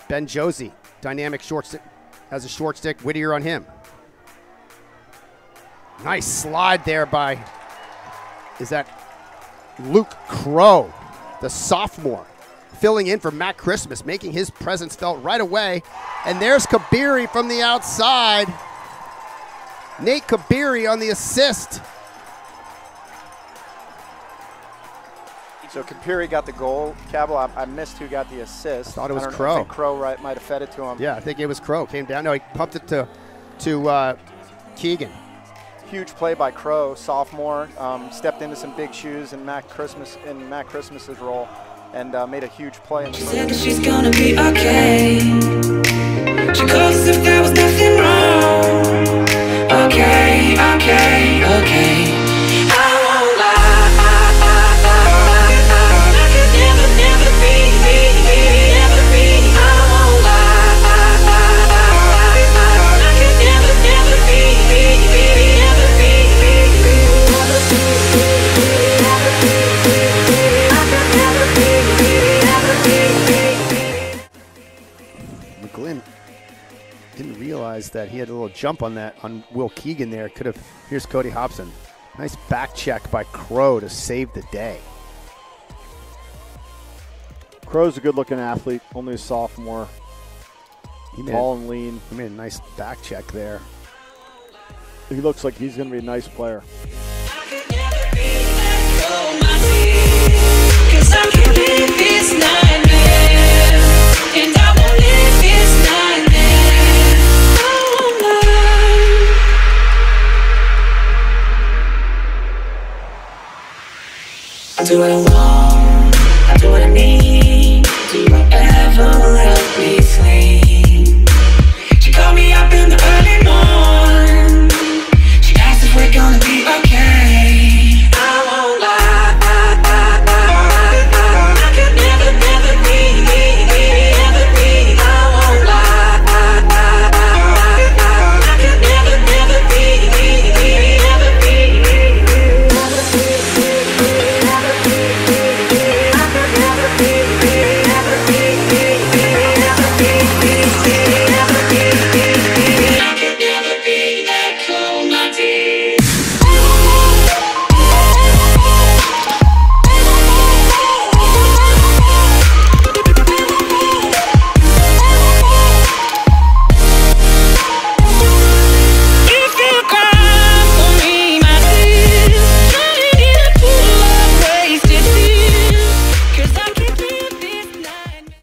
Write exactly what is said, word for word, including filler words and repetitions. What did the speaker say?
Ben Josie, dynamic short stick, has a short stick. Whittier on him. Nice slide there by, is that Luke Crow, the sophomore, filling in for Matt Christmas, making his presence felt right away. And there's Kabiri from the outside. Nate Kabiri on the assist. So Kabiri got the goal. Cabell, I, I missed who got the assist. Thought it was I don't Crow. Know, I think Crow right, might have fed it to him. Yeah, I think it was Crow. Came down. No, he pumped it to, to uh, Keegan. Huge play by Crow, sophomore. Um, stepped into some big shoes in Matt Christmas in Matt Christmas's role, and uh, made a huge play. In the she said that she's gonna be okay. She called as if there was nothing wrong. Okay, okay, okay. I won't lie. I could never, never be, be, be, never be. I won't lie. I could never, never be, be, be, never be, be, be, never be, never be, I could never be, be, never be, be. McGlynn didn't realize that he had a little jump on that on Will Keegan there. Could have. Here's Cody Hobson. Nice back check by Crow to save the day. Crow's a good-looking athlete, only a sophomore. He made, tall and lean. He made a nice back check there. He looks like he's going to be a nice player. I could never be let go of my fear, 'cause I can't live this nightmare, and I won't live this nightmare. I won't lie. Do I